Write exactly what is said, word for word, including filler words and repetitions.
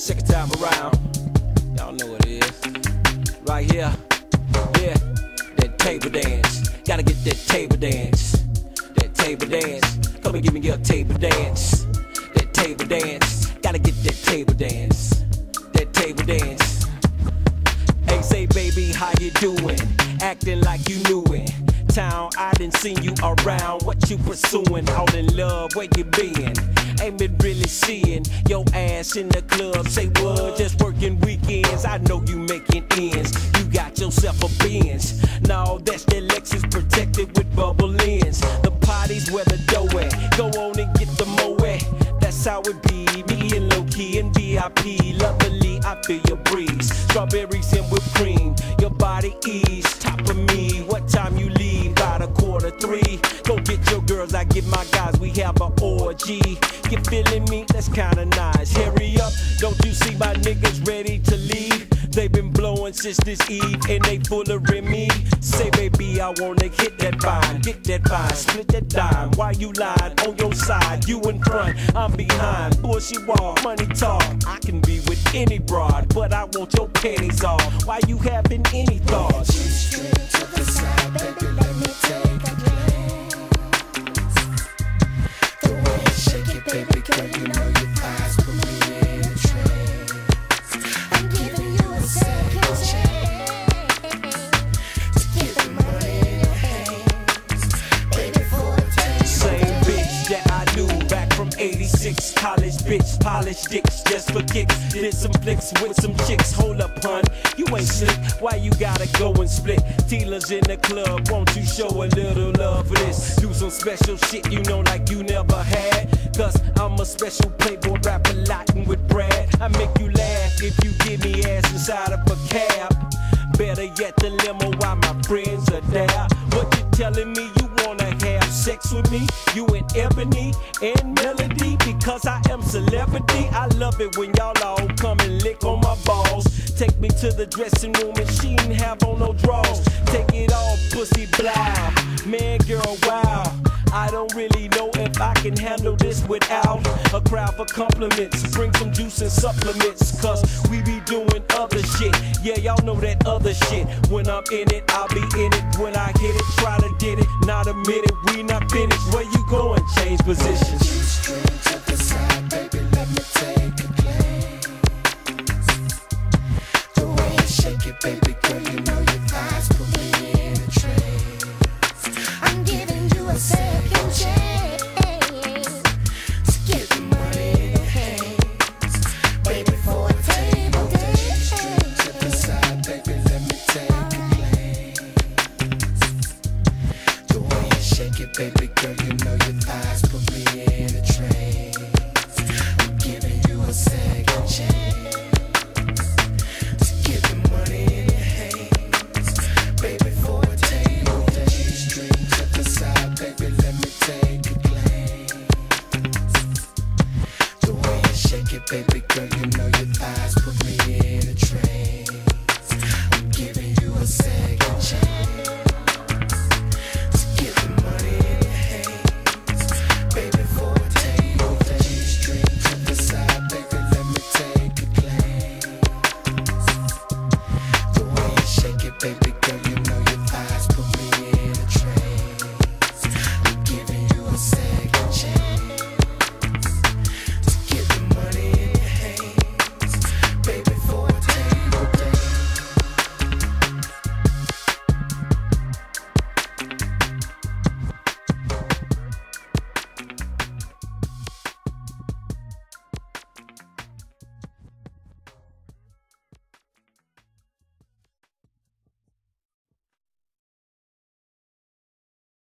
second time around. Y'all know what it is. Right here, yeah, that table dance. Gotta get that table dance. That table dance. Come and give me your table dance. That table dance. Gotta get that table dance. That table dance. Hey, say baby, how you doing? Acting like you knew it. Town, I done seen you around. What you pursuing? All in love, where you been? Ain't been really seeing your ass in the club. Say what? Just working weekends. I know you making ends. You got yourself a Benz. No, that's the Lexus protected with bubble ends. The party's where the dough at. Go on and get the moe. That's how it be. Me and low key and V I P. Lovely, I feel your breeze. Strawberries and whipped cream. Your body ease. Top of me. What time you leave? About a quarter three. Go get your girls, I get my guys. We have an orgy. You feeling me? That's kinda nice. Hurry up, don't you see my niggas ready to leave? They been blowing since this Eve and they full of Remy. Say baby, I wanna hit that vine, get that vine, split that dime. Why you lying? On your side, you in front, I'm behind. Bullshit wall, money talk. I can be with any broad, but I want your panties off. Why you having any thoughts? Straight to the side, baby, let me take a glance. The way you shake it, baby girl, you know your thighs put me in a trance. I'm giving you a second chance to get the money in your hands, baby, for a taste. Same bitch that I knew back from eighty-six. College bitch, polished dicks just for kicks. Did some flicks with some chicks. Hold up, hun, you ain't slick. Why you gotta go and split? Dealers in the club, won't you show a little love for this? Do some special shit you know like you never had. Cause I'm a special playboy rapper, Latin with Brad. I make you laugh if you give me ass inside of a cab. Better yet the limo while my friends are there. What you telling me? You wanna have sex with me? You and Ebony and Melody? Because I am celebrity. I love it when y'all all come and lick on my balls. Take me to the dressing room and she ain't have on no drawers. Take it off, pussy blah. Man, girl, wow. I don't really know if I can handle this without a crowd for compliments. Bring some juice and supplements, cause we be doing other shit. Yeah, y'all know that other shit. When I'm in it, I'll be in it. When I hit it, try to get it. Not a minute, we not finished. Where you going? Change positions. Straight to the side, baby, let me take a glance. The way you shake it, baby girl, you know your thighs put me in a trance. I'm giving you a second chance to get the money in your hands, baby, for a table dance. Straight to the side, baby, let me take a glance. The way you shake it, baby girl, you know your thighs put me in a trance. I'm giving you a second chance to get the money in your hands, baby, for a table dance. Straight to the side, baby, let me take a glance. The way you shake it, baby girl, you know your thighs